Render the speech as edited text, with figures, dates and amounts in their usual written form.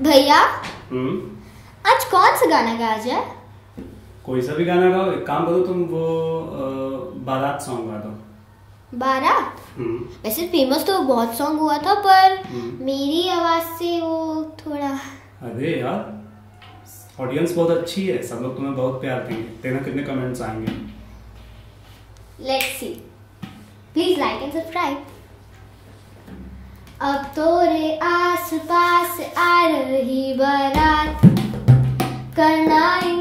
भैया हम्म। आज कौन सा गाना गाया जाए? कोई सा भी गाना गाओ। एक काम करो, तुम वो बारात सॉन्ग गा दो। बारात? वैसे फेमस तो बहुत सॉन्ग हुआ था, पर मेरी आवाज से वो थोड़ा। अरे यार, ऑडियंस बहुत अच्छी है, सब लोग तुम्हें बहुत प्यार देंगे। देखना कितने कमेंट्स आएंगे। Let's see. Please like and subscribe. अब तो रे आस पास आ रही बारात, करना